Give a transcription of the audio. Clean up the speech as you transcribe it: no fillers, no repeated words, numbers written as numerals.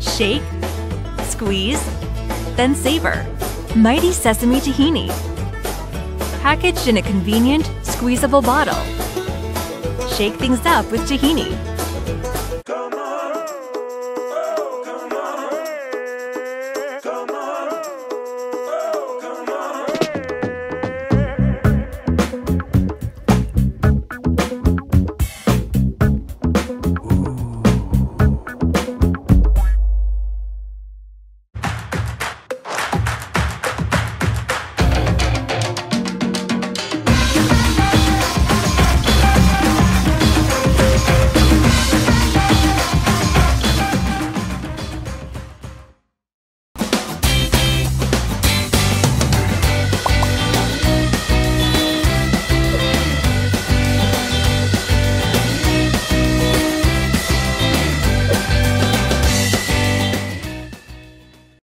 Shake, squeeze, then savor. Mighty Sesame Tahini. Packaged in a convenient, squeezable bottle. Shake things up with tahini.